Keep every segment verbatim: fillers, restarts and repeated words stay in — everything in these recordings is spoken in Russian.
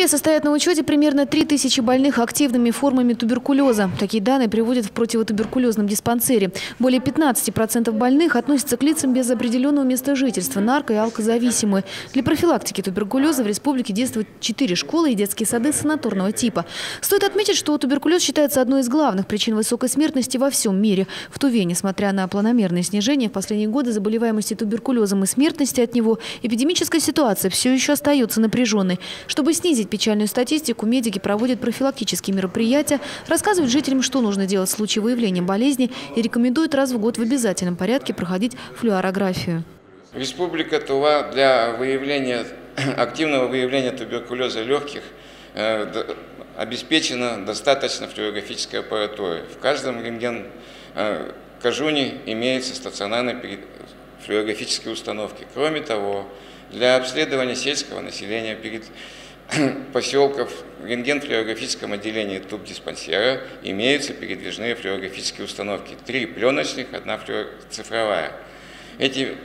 Москве состоят на учете примерно три тысячи больных активными формами туберкулеза. Такие данные приводят в противотуберкулезном диспансере. Более пятнадцати процентов больных относятся к лицам без определенного места жительства, нарко- и алкозависимые. Для профилактики туберкулеза в республике действуют четыре школы и детские сады санаторного типа. Стоит отметить, что туберкулез считается одной из главных причин высокой смертности во всем мире. В Туве, несмотря на планомерное снижение в последние годы заболеваемости туберкулезом и смертности от него, эпидемическая ситуация все еще остается напряженной. Чтобы снизить печальную статистику, медики проводят профилактические мероприятия, рассказывают жителям, что нужно делать в случае выявления болезни, и рекомендуют раз в год в обязательном порядке проходить флюорографию. Республика Тува для выявления, активного выявления туберкулеза легких э, обеспечена достаточно флюорографической аппаратурой. В каждом рентген э, кажуне имеются стационарные флюорографические установки. Кроме того, для обследования сельского населения перед поселков в рентген-флюорографическом отделении тубдиспансера имеются передвижные флюорографические установки. Три пленочных, одна цифровая. Эти,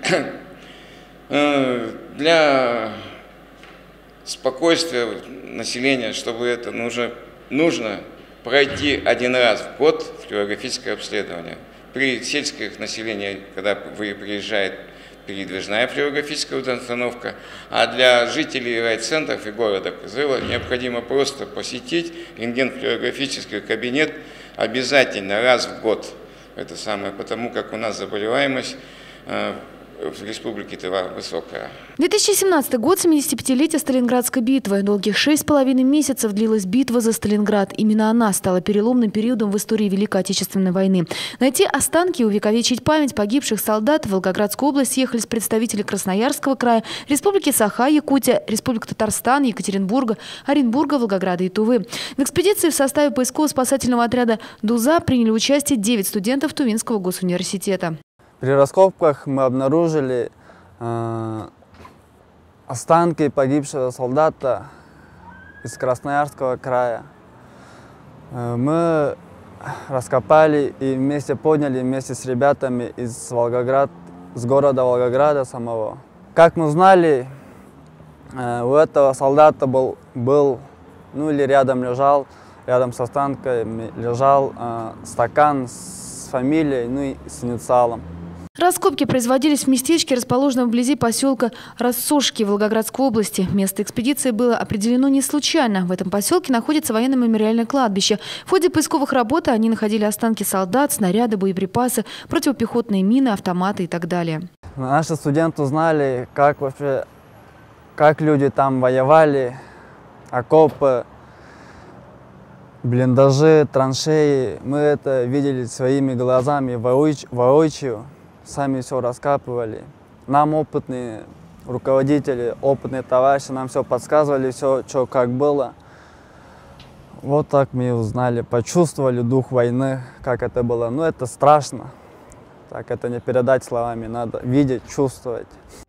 для спокойствия населения, чтобы это нужно, нужно пройти один раз в год флюорографическое обследование. При сельском населении, когда вы приезжаете, передвижная флюорографическая установка, а для жителей райцентров и города Кызыла необходимо просто посетить рентген-флюорографический кабинет обязательно раз в год. Это самое, потому как у нас заболеваемость э, в республике Тыва высокая. две тысячи семнадцатый год – семидесятипятилетие Сталинградской битвы. Долгих шесть с половиной месяцев длилась битва за Сталинград. Именно она стала переломным периодом в истории Великой Отечественной войны. Найти останки и увековечить память погибших солдат в Волгоградскую область съехались представители Красноярского края, Республики Саха, Якутия, Республика Татарстан, Екатеринбурга, Оренбурга, Волгограда и Тувы. В экспедиции в составе поисково-спасательного отряда «Дуза» приняли участие девять студентов Тувинского госуниверситета. При раскопках мы обнаружили э, останки погибшего солдата из Красноярского края. Э, мы раскопали и вместе подняли вместе с ребятами из Волгоград, с города Волгограда самого. Как мы знали, э, у этого солдата был, был, ну или рядом лежал, рядом с останками лежал э, стакан с фамилией, ну и с инициалом. Раскопки производились в местечке, расположенном вблизи поселка Рассошки Волгоградской области. Место экспедиции было определено не случайно. В этом поселке находится военно-мемориальное кладбище. В ходе поисковых работ они находили останки солдат, снаряды, боеприпасы, противопехотные мины, автоматы и так далее. Наши студенты узнали, как вообще, как люди там воевали, окопы, блиндажи, траншеи. Мы это видели своими глазами воочию. Сами все раскапывали. Нам опытные руководители, опытные товарищи нам все подсказывали, все, что как было. Вот так мы узнали, почувствовали дух войны, как это было. Ну, это страшно. Так это не передать словами, надо видеть, чувствовать.